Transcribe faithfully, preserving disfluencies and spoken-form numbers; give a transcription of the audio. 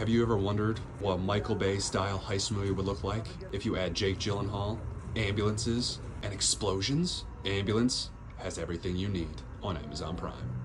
Have you ever wondered what a Michael Bay style heist movie would look like if you add Jake Gyllenhaal, ambulances, and explosions? Ambulance has everything you need on Amazon Prime.